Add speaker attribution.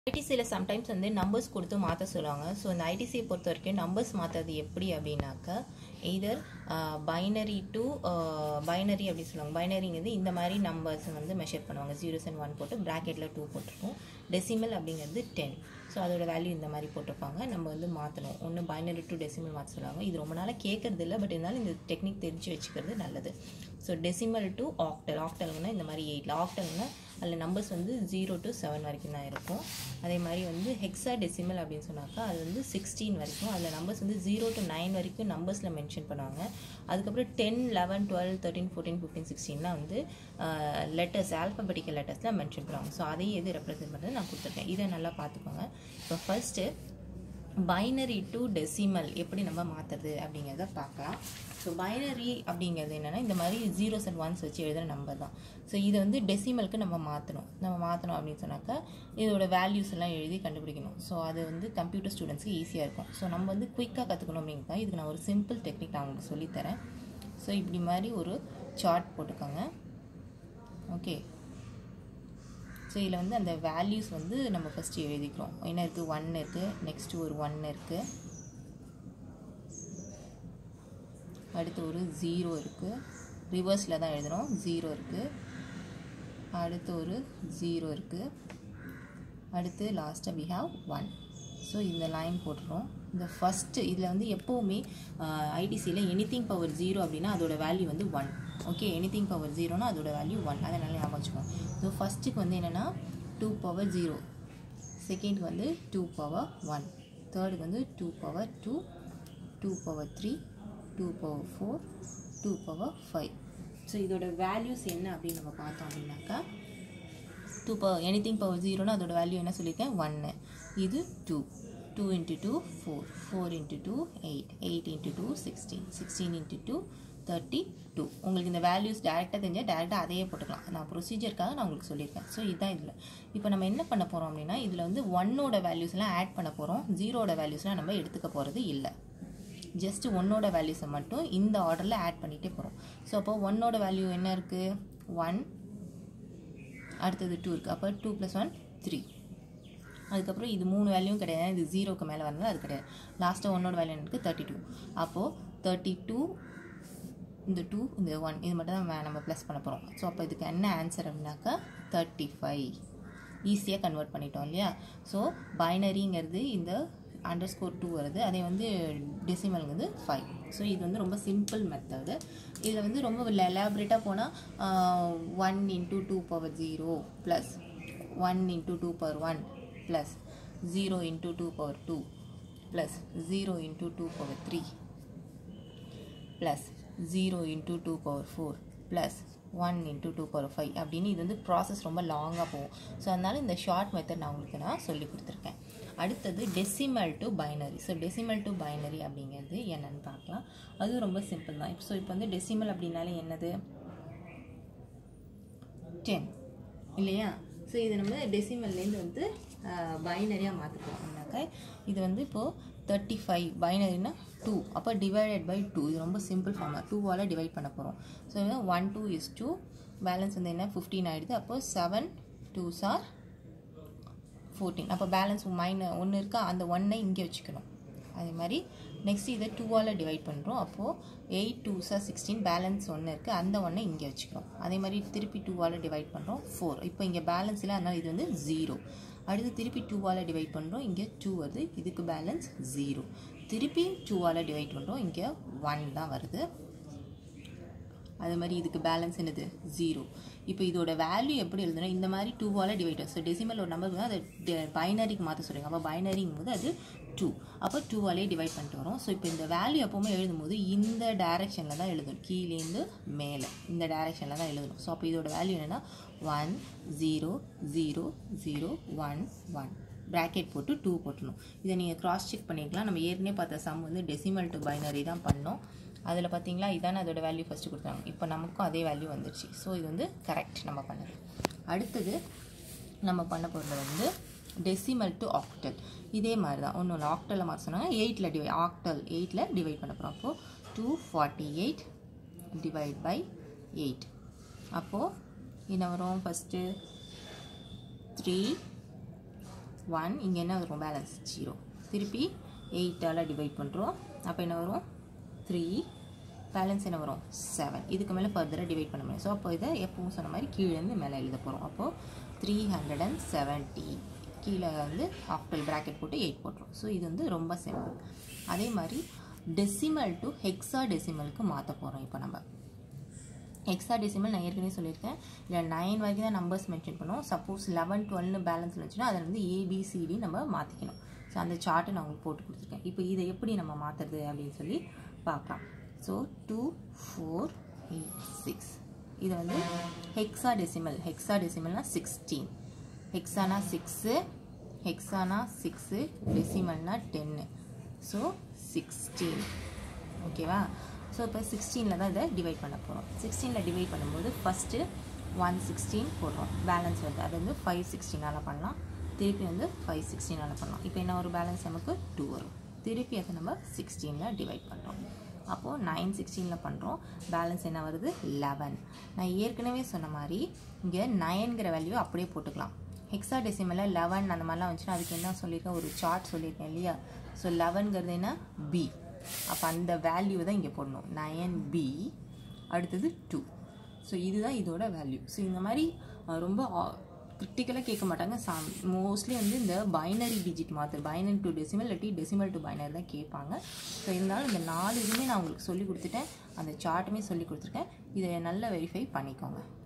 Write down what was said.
Speaker 1: ITC sometimes வந்து numbers கொடுத்து மாற்ற சொல்லுவாங்க. ஸோ இந்த ITC பொறுத்த வரைக்கும் நம்பர்ஸ் மாற்றுறது எப்படி அப்படின்னாக்கா எய்தர் பைனரி டு பைனரி அப்படி சொல்லுவாங்க. பைனரிங்கிறது இந்த மாதிரி நம்பர்ஸ் வந்து மெஷர் பண்ணுவாங்க. 0s and 1 போட்டு ப்ராக்கெட்டில் 2 போட்டிருக்கோம். டெசிமல் அப்படிங்கிறது 10. ஸோ அதோட வேல்யூ இந்த மாதிரி போட்டிருப்பாங்க. நம்ம வந்து மாற்றணும். ஒன்று பைனரி டு டெசிமல் மாற்ற சொல்லுவாங்க. இது ரொம்ப நாளாக கேட்கறது இல்லை, பட் இருந்தாலும் இந்த டெக்னிக் தெரிஞ்சு வச்சுக்கிறது நல்லது. So decimal to octal. ஆக்டல்னா இந்த மாதிரி 8. ஆக்டல்னா அதில் நம்பர்ஸ் வந்து 0 to 7 வரைக்கும் தான் இருக்கும். அதே மாதிரி வந்து ஹெக்ஸா டெசிமல் அப்படின்னு சொன்னாக்கா அது வந்து 16 வரைக்கும். அதில் நம்பர்ஸ் வந்து 0 to 9 வரைக்கும் நம்பர்ஸில் மென்ஷன் பண்ணுவாங்க. அதுக்கப்புறம் 10, 11, 12, 13, 14, 15, 16 வந்து லெட்டர்ஸ் ஆல்ஃபபெட்டிக்கல் லெட்டர்ஸில் மென்ஷன் பண்ணுவாங்க. ஸோ அதையும் எது ரெப்ரசென்ட் பண்ணுறது நான் கொடுத்துருக்கேன். இதை நல்லா பார்த்துக்கோங்க. இப்போ ஃபர்ஸ்ட்டு பைனரி டு டெசிமல் எப்படி நம்ம மாற்றுறது அப்படிங்கிறத பார்க்கலாம். ஸோ பைனரி அப்படிங்கிறது என்னென்னா இந்த மாதிரி 0s and 1s வச்சு எழுதுகிற நம்பர் தான். ஸோ இதை வந்து டெசிமலுக்கு நம்ம மாற்றணும் அப்படின்னு சொன்னாக்கா இதோட வேல்யூஸ் எல்லாம் எழுதி கண்டுபிடிக்கணும். ஸோ அது வந்து கம்ப்யூட்டர் ஸ்டூடெண்ட்ஸ்க்கு ஈஸியாக இருக்கும். ஸோ நம்ம வந்து குயிக்காக கற்றுக்கணும் அப்படிங்கிறதா இதுக்கு நான் ஒரு சிம்பிள் டெக்னிக் நான் உங்களுக்கு சொல்லித்தரேன். ஸோ இப்படி மாதிரி ஒரு சார்ட் போட்டுக்கோங்க. ஓகே, ஸோ இதில் வந்து அந்த வேல்யூஸ் வந்து நம்ம ஃபஸ்ட்டு எழுதிக்கிறோம். என்ன இருக்குது? 1 இருக்குது, நெக்ஸ்ட்டு ஒரு 1 இருக்குது, அடுத்து ஒரு 0 இருக்குது, ரிவர்ஸில் தான் எழுதுகிறோம், 0 இருக்குது, அடுத்து ஒரு 0 இருக்குது, அடுத்து லாஸ்ட்டாக we have 1. ஸோ இந்த லைன் போட்டுறோம். இந்த ஃபஸ்ட்டு இதில் வந்து எப்போவுமே ஐடிசியில் எனிதிங் பவர் 0 அப்படின்னா அதோட வேல்யூ வந்து 1. ஓகே, எனிதிங் பவர் 0னா அதோட வேல்யூ 1. அதனால் ஞாபகம் வச்சுக்கோங்க. ஸோ ஃபஸ்ட்டுக்கு வந்து என்னென்னா 2 power 0, செகண்டுக்கு வந்து 2 power 1, தேர்டுக்கு வந்து 2 power 2, 2 power 3, 2 power 4, 2 power 5. So இதோட வேல்யூஸ் என்ன அப்படின்னு நம்ம பார்த்தோம் அப்படின்னாக்கா 2 power எனிதிங் பவர் 0னா அதோட வேல்யூ என்ன சொல்லியிருக்கேன்? 1. இது 2, 2 into 2 4, 4 into 2 8, 8 into 2 16, 16 into 2 32. உங்களுக்கு இந்த வேல்யூஸ் டேரெக்டாக தெரிஞ்சால் டேரெக்டாக அதையே போட்டுக்கலாம். நான் ப்ரொசீஜருக்காக நான் உங்களுக்கு சொல்லியிருக்கேன். ஸோ இதுதான் இதில். இப்போ நம்ம என்ன பண்ண போகிறோம் அப்படின்னா இதில் வந்து 1ஓட வேல்யூஸ்லாம் ஆட் பண்ண போகிறோம். 0ஓட வேல்யூஸ்லாம் நம்ம எடுத்துக்க போகிறது இல்லை. ஜஸ்ட் 1ஓட வேல்யூஸை மட்டும் இந்த ஆர்டரில் ஆட் பண்ணிகிட்டே போகிறோம். ஸோ அப்போ 1ஓட வேல்யூ என்ன இருக்குது? 1, அடுத்தது 2 இருக்குது. அப்போ 2 + 1 3. அதுக்கப்புறம் இது 3 வேல்யூவும் கிடையாது. இது 0க்கு மேலே வரணும், அது கிடையாது. லாஸ்ட்டாக 1ஓட வேல்யூ இருக்குது 32. அப்போது 32, இந்த 2, இந்த 1, இது மட்டும் தான் நம்ம ப்ளஸ் பண்ண போகிறோம். ஸோ அப்போ இதுக்கு என்ன ஆன்சர் அப்படின்னாக்கா 35. ஈஸியாக கன்வெர்ட் பண்ணிட்டோம் இல்லையா? ஸோ பைனரிங்கிறது இந்த _2 வருது. அதே வந்து டெசிமல்ங்கிறது 5. ஸோ இது வந்து ரொம்ப சிம்பிள் மெத்தடு. இதில் வந்து ரொம்ப எலாபரேட்டாக போனால் 1 into 2 power 0 + 1 into 2 power 1 + 0 into 2 power 2 + 0 into 2 power 3 + 0 into 2 power 4 + 1 into 2 power 5 அப்படின்னு இது வந்து ப்ராசஸ் ரொம்ப லாங்காக போகும். ஸோ அதனால் இந்த ஷார்ட் மெத்தட் நான் உங்களுக்கு சொல்லி கொடுத்துருக்கேன். அடுத்தது decimal to binary. So decimal to binary அப்படிங்கிறது என்னன்னு பார்க்கலாம். அது ரொம்ப சிம்பிள் தான். ஸோ இப்போ வந்து டெசிமல் அப்படின்னாலே என்னது? 10 இல்லையா? ஸோ இது நம்ம டெசிமல்லேருந்து வந்து பைனரியாக மாற்றிக்கோம்னாக்கா இது வந்து இப்போது 35 பைனரினா 2. அப்போ டிவைடட் பை 2. இது ரொம்ப சிம்பிள் ஃபார்மாக 2ஆல் டிவைட் பண்ண போகிறோம். So 1 2 is 2. பேலன்ஸ் வந்து என்ன? 15 ஆகிடுது. அப்போது 7 2s are 14. அப்போ பேலன்ஸ் -1 இருக்கா? அந்த 1ஐ இங்கே வச்சுக்கணும். அதே மாதிரி நெக்ஸ்ட் இதை 2ஆல் டிவைட் பண்ணுறோம். அப்போது 8 2s are 16. பேலன்ஸ் 1 இருக்குது, அந்த 1ஐ இங்கே வச்சுக்கிறோம். அதே மாதிரி திருப்பி 2ஆல் டிவைட் பண்ணுறோம் 4. இப்போ இங்கே பேலன்ஸ் இல்லை, அதனால் இது வந்து 0. அடுத்து திருப்பி 2ஆல் டிவைட் பண்ணுறோம். இங்கே 2 வருது, இதுக்கு பேலன்ஸ் 0. திருப்பி 2ஆல் டிவைட் பண்ணுறோம். இங்கே 1 தான் வருது. அது மாதிரி இதுக்கு பேலன்ஸ் என்னது? 0. இப்போ இதோட வேல்யூ எப்படி எழுதுனா இந்த மாதிரி 2ஆல் டிவைட். ஸோ டெசிமல் ஒரு நம்பர் அதை பைனரிக்கு மாற்ற சொல்லுங்க. அப்போ பைனரிங்கும்போது அது 2. அப்போ 2ஆலே டிவைட் பண்ணிட்டு வரும். ஸோ இப்போ இந்த வேல்யூ எப்போவுமே எழுதும்போது இந்த டைரெக்ஷனில் தான் எழுதணும். கீழேருந்து மேலே இந்த டைரெக்ஷனில் தான் எழுதணும். ஸோ அப்போ இதோட வேல்யூ என்னென்னா 1 0 0 0 1 1 ப்ராக்கெட் போட்டு 2 போட்டணும். இதை நீங்கள் கிராஸ் செக் பண்ணிக்கலாம். நம்ம ஏற்கனவே பார்த்த சம் வந்து டெசிமல் டு பைனரி தான் பண்ணோம். அதில் பார்த்தீங்களா இதானே அதோட வேல்யூ ஃபஸ்ட்டு கொடுத்தாங்க. இப்போ நமக்கும் அதே வேல்யூ வந்துடுச்சு. ஸோ இது வந்து கரெக்ட் நம்ம பண்ணது. அடுத்தது நம்ம பண்ண போகிறது வந்து டெசிமல் டு ஆக்டல். இதே மாதிரி தான் ஒன்றும் இல்லை. ஆக்டலில் மாற்ற சொன்னாங்க. 8ல் டிவைட் ஆக்டல் 8ல் டிவைட் பண்ண போகிறோம். அப்போது 248 டிவைட் பை 8. அப்போது என்ன வரும்? ஃபஸ்ட்டு 3 1 இங்கே என்ன வரும் பேலன்ஸ் 0 திருப்பி 8ஆல் டிவைட் பண்ணுறோம் அப்போ என்ன வரும் 3 பேலன்ஸ் என்ன வரும் 7 இதுக்கு மேலே ஃபர்தராக டிவைட் பண்ண முடியும் ஸோ அப்போ இதை எப்பவும் சொன்ன மாதிரி கீழேருந்து மேலே எழுத போகிறோம் அப்போது 370 கீழே வந்து ஆஃப்டர் ப்ராக்கெட் போட்டு 8 போட்டுரும் ஸோ இது வந்து ரொம்ப சிம்பிள் அதே மாதிரி டெசிமல் டு ஹெக்ஸா டெசிமலுக்கு மாற்ற போகிறோம் இப்போ நம்ம ஹெக்ஸா டெசிமல் நான் ஏற்கனவே சொல்லியிருக்கேன் இல்லை 9 வரைக்கும் தான் நம்பர்ஸ் மென்ஷன் பண்ணுவோம் சப்போஸ் 11 12 பேலன்ஸ் இருந்துச்சுன்னா அதை வந்து ஏபிசிடி நம்ம மாற்றிக்கணும் ஸோ அந்த சார்ட்டை நான் உங்களுக்கு போட்டு கொடுத்துருக்கேன் இப்போ இதை எப்படி நம்ம மாற்றுறது அப்படின்னு சொல்லி பார்க்கலாம் ஸோ 2 4 8 6 இது வந்து ஹெக்ஸா டெசிமல்னா 16 ஹெக்ஸானா 6 ஹெக்ஸானா 6 டெசிமல்னா 10 ஸோ 16 ஓகேவா ஸோ இப்போ 16ல் தான் இதை டிவைட் பண்ண போகிறோம் 16ல் டிவைட் பண்ணும்போது ஃபஸ்ட்டு 116 போடுறோம் பேலன்ஸ் வந்து அது வந்து 516ஆல் பண்ணலாம் திருப்பி வந்து 516ஆல் பண்ணலாம் இப்போ என்ன ஒரு பேலன்ஸ் நமக்கு 2 வரும் திருப்பி அதை நம்ம 16ல் டிவைட் பண்ணுறோம் அப்போது 916ல் பண்ணுறோம் பேலன்ஸ் என்ன வருது 11 நான் ஏற்கனவே சொன்ன மாதிரி இங்கே 9ங்கிற வேல்யூ அப்படியே போட்டுக்கலாம் ஹெக்ஸா டெசிமலில் 11 அந்த மாதிரிலாம் வந்துச்சுன்னா அதுக்கு என்ன சொல்லியிருக்கேன் ஒரு சார்ட் சொல்லியிருக்கேன் இல்லையா ஸோ 11ங்கிறது என்ன பி அப்போ அந்த வேல்யூ தான் இங்கே போடணும் 9b அடுத்தது 2 ஸோ இதுதான் இதோட வேல்யூ ஸோ இந்த மாதிரி ரொம்ப கிரிட்டிக்கலாக கேட்க மாட்டாங்க மோஸ்ட்லி வந்து இந்த பைனரி டிஜிட் மாற்று பைனரி டு டெசிமல் இல்லாட்டி டெசிமல் டு பைனரி தான் கேட்பாங்க ஸோ இருந்தாலும் இந்த 4 இதுவுமே நான் உங்களுக்கு சொல்லி கொடுத்துட்டேன் அந்த சார்ட்டுமே சொல்லி கொடுத்துருக்கேன் இதை நல்லா வெரிஃபை பண்ணிக்கோங்க